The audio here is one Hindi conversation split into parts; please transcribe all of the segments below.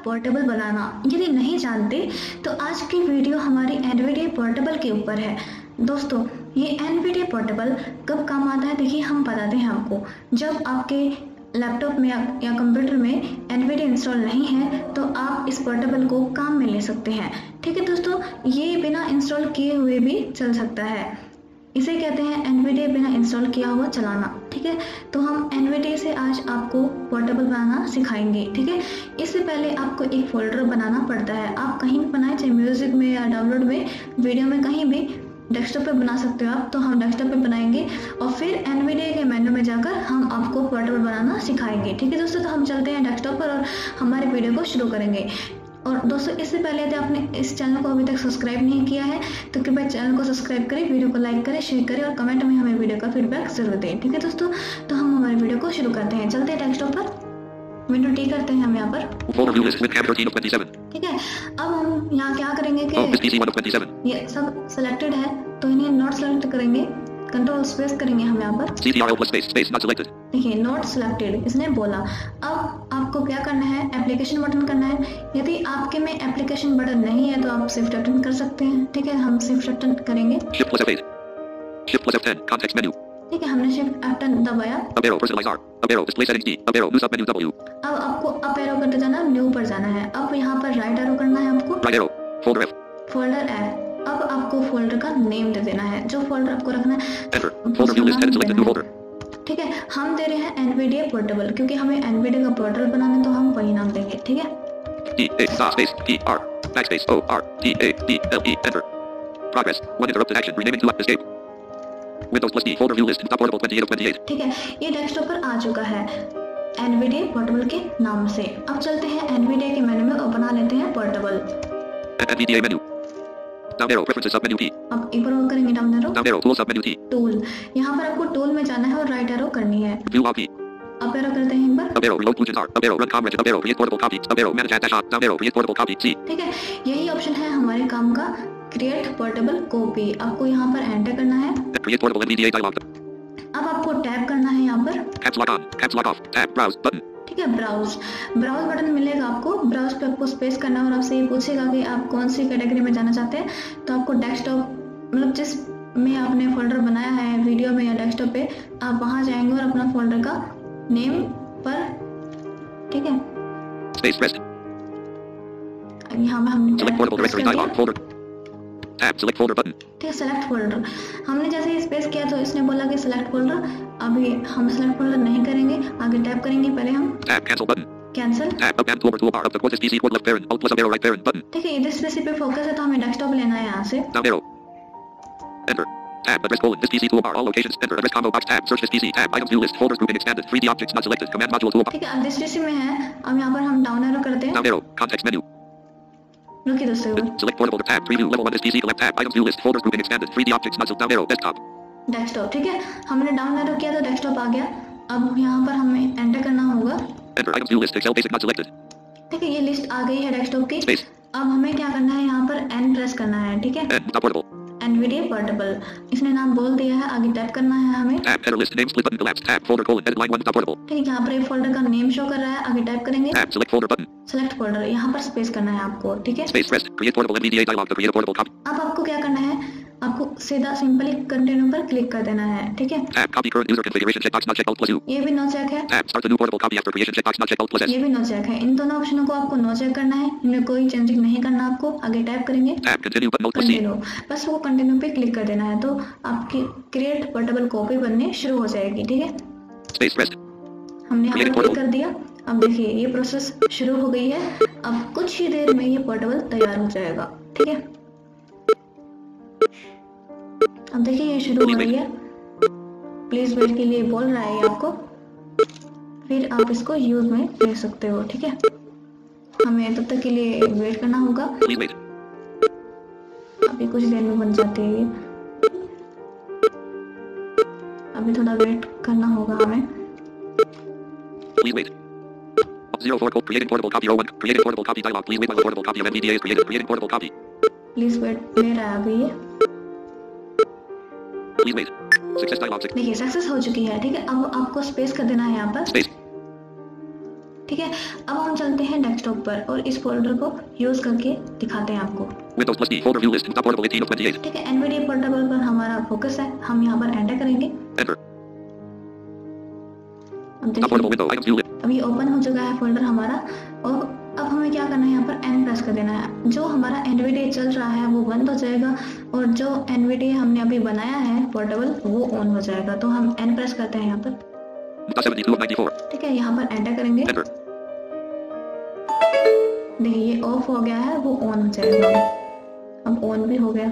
पोर्टेबल बनाना यदि नहीं जानते तो आज की वीडियो हमारी एनवीडिया पोर्टेबल के ऊपर है। दोस्तों, ये एनवीडिया पोर्टेबल कब काम आता है देखिए हम बताते हैं आपको। जब आपके लैपटॉप में या कंप्यूटर में एनवीडिया इंस्टॉल नहीं है तो आप इस पोर्टेबल को काम में ले सकते हैं। ठीक है दोस्तों, ये बिना इंस्टॉल किए हुए भी चल सकता है। इसे कहते हैं एनवीडिया बिना इंस्टॉल किया हुआ चलाना। ठीक है, तो हम एनवीडिया से आज आपको पोर्टेबल बनाना सिखाएंगे। ठीक है, इससे पहले आपको एक फोल्डर बनाना पड़ता है। आप कहीं भी बनाएं, चाहे म्यूजिक में या डाउनलोड में, वीडियो में, कहीं भी डेस्कटॉप पे बना सकते हो आप। तो हम डेस्कटॉप पे बनाएंगे और फिर एनवीडिया के मेन्यू में जाकर हम आपको पोर्टेबल बनाना सिखाएंगे। ठीक है दोस्तों, तो हम चलते हैं डेस्कटॉप पर और हमारे वीडियो को शुरू करेंगे। और दोस्तों, इससे पहले यदि आपने इस चैनल को अभी तक सब्सक्राइब नहीं किया है तो कृपया चैनल को सब्सक्राइब करें, वीडियो को लाइक करें, शेयर करें और कमेंट में हमें वीडियो का फीडबैक जरूर दें। ठीक है दोस्तों, तो हम हमारे वीडियो को शुरू करते हैं। चलते हैं डेस्कटॉप पर, विंडो टी करते हैं हम यहाँ पर। ठीक है, अब हम यहाँ क्या करेंगे कि ये सब सिलेक्टेड है तो इन्हें नॉट सेलेक्ट करेंगे, कंट्रोल स्पेस करेंगे हम यहाँ पर। देखिए नॉट सिलेक्टेड इसने बोला। अब आपको क्या करना है, एप्लीकेशन बटन करना है। यदि आपके में एप्लीकेशन बटन नहीं है तो आप शिफ्ट बटन कर सकते हैं। ठीक है, हम शिफ्ट बटन करेंगे। ठीक है, हमने शिफ्ट बटन दबाया। अब आपको अप एरो करते जाना, न्यू पर जाना है। अब यहाँ पर राइट एरो करना है आपको, फोल्डर F। अब आपको फोल्डर का नेम दे देना है, जो फोल्डर आपको रखना है। ठीक है, हम दे रहे हैं एनवीडिया पोर्टेबल क्योंकि हमें एनवीडिया का पोर्टल बनाना है तो हम वही नाम देंगे। ठीक है, ठीक है, ये डेस्कटॉप पर आ चुका है एनवीडिया पोर्टेबल के नाम से। अब चलते हैं एनवीडिया के मेन्यू में और बना लेते हैं पोर्टेबल। अब एक बार और करेंगे डाउन एरो, टूल। यहाँ पर आपको टूल में जाना है और राइट एरो करनी है। अप एरो करते हैं एक बार। ठीक है, यही ऑप्शन है हमारे काम का, क्रिएट पोर्टेबल कॉपी। आपको यहाँ पर एंटर करना है। अब आपको टैब करना है यहाँ पर। ठीक है, ब्राउज बटन मिलेगा आपको। ब्राउज पे आपको स्पेस करना है और आपसे ये पूछेगा कि आप कौन सी कैटेगरी में जाना चाहते हैं। तो आपको डेस्कटॉप मतलब जिस में आपने फोल्डर बनाया है वीडियो में या डेस्कटॉप पे, आप वहां जाएंगे और अपना फोल्डर का नेम पर, ठीक है, यहाँ पे हमने ठीक है सेलेक्ट फोल्डर। हमने जैसे ही स्पेस किया तो इसने बोला कि सेलेक्ट फोल्डर। अभी हम सेलेक्ट फोल्डर नहीं करेंगे, आगे टैप करेंगे पहले हम। कैंसिल। ठीक है, इस पीसी पे फोकस है तो हमें डेस्कटॉप लेना है यहाँ से। Tab address colon this PC toolbar all locations enter address combo box tab search this PC tab items view list folders grouping expanded 3D objects not selected command module toolbar। ठीक है, अब this PC में है। अब यहाँ पर हम डाउन एरो करते हैं। down arrow context menu रुकिए दोस्तों, select portable tab preview level 1 this PC left tab items view list folders grouping expanded 3D objects not down arrow desktop desktop. ठीक है, हमने डाउन एरो किया तो डेस्कटॉप आ गया। अब यहाँ पर हमें एंटर करना होगा। enter items view list excel basic not selected। ठीक है, ये लिस्ट आ गई है डेस्कटॉप की। space अब हमें क्या करना है, यहाँ पर एन प्रेस करना है। ठीक है, portable एनवीडिया पोर्टेबल इसने नाम बोल दिया है, आगे टैप करना है हमें। tab header list name split button collapse tab folder colon edit line 1 portable। ठीक है, यहाँ पर एक फोल्डर का नेम शो कर रहा है, आगे टैप करेंगे। tab select folder button select folder, यहाँ पर स्पेस करना है आपको। ठीक है, space press create portable NVDA dialog to create a portable copy। अब आपको क्या करना है, आपको सीधा सिंपली कंटिन्यू पर क्लिक कर देना है। ठीक है, tab copy current user configuration checkbox not checked alt plus u। ये भी नो चेक है। tab start a new portable copy after creation checkbox not checked alt plus s। ये भी नो चेक है। इन दोनों ऑप्शनों को आपको नो चेक करना है, इनमें कोई चेंजिंग नहीं करना आपको। आगे टैप करेंगे tab continue button alt plus c। Continue, बस वो कंटिन्यू पे क्लिक कर देना है तो आपकी क्रिएट पोर्टेबल कॉपी बनने शुरू हो जाएगी। ठीक है, space pressed हमने यहाँ पर क्लिक कर दिया। अब देखिए ये प्रोसेस शुरू हो गई है। अब कुछ ही देर में ये पोर्टेबल तैयार हो जाएगा। ठीक है, अब देखिए ये शुरू हो रही है। प्लीज वेट के लिए बोल रहा है ये आपको, फिर आप इसको यूज में ले सकते हो। ठीक है, हमें तब तक के लिए वेट करना होगा। अभी कुछ देर में बन जाती है ये, अभी थोड़ा वेट करना होगा हमें। Please wait. 04 code creating portable copy 01 creating portable copy dialog please wait while the portable copy of NVDA is created creating portable copy। Please wait ले रहा है अभी ये। Please wait success dialog देखिए सक्सेस हो चुकी है। ठीक है, अब आपको स्पेस कर देना है यहाँ पर। space ठीक है, अब हम चलते हैं डेस्कटॉप पर और इस फोल्डर को यूज करके दिखाते हैं आपको। Windows plus D folder view list. Top portable 18 of 28. ठीक है, NVIDIA पोर्टेबल पर हमारा फोकस है, हम यहाँ पर एंटर करेंगे। Enter. अब Top portable देखिए window items view list. अभी ओपन हो चुका है फोल्डर हमारा और अब हमें क्या करना है, यहाँ पर N प्रेस कर देना है। जो हमारा NVIDIA चल रहा है वो बंद हो जाएगा और जो NVIDIA हमने अभी बनाया है पोर्टेबल वो ऑन हो जाएगा। तो हम N प्रेस करते हैं यहाँ पर, 72 of 94. ठीक है, यहाँ पर एंटर करेंगे। Enter. देखिए ये ऑफ हो गया है, वो ऑन हो जाएगा। अब ऑन भी हो गया।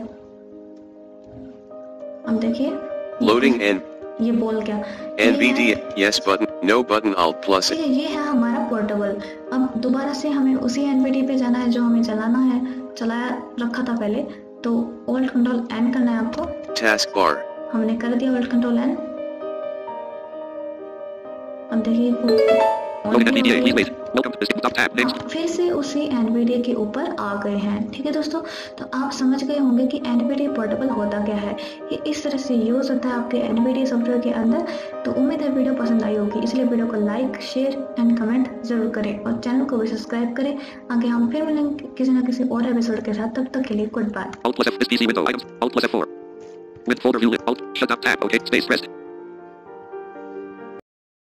अब देखिए Loading and ये बोल क्या, NVDA yes button, no button alt plus ठीक है, ये है हमारा पोर्टेबल। अब दोबारा से हमें उसी NVIDIA पे जाना है जो हमें चलाना है, चलाया रखा था पहले। तो Alt Control N करना है आपको। taskbar. हमने कर दिया Alt Control N। अब देखिए वो on Loading भी हो NVDA. Please गई। wait. Welcome to this top tab. Next. आप फिर से उसी NVIDIA के ऊपर आ गए हैं। ठीक है दोस्तों, तो आप समझ गए होंगे कि NVIDIA पोर्टेबल होता क्या है। ये इस तरह से यूज होता है आपके NVIDIA सॉफ्टवेयर के अंदर। तो उम्मीद है वीडियो पसंद आई होगी, इसलिए वीडियो को लाइक, शेयर एंड कमेंट जरूर करें और चैनल को भी सब्सक्राइब करें। आगे हम फिर मिलेंगे किसी न किसी और एपिसोड के साथ, तब तक के लिए good bye. Alt plus F. This PC window items. Alt plus F4. With folder view list. Alt. Shut up tab. OK. Space pressed.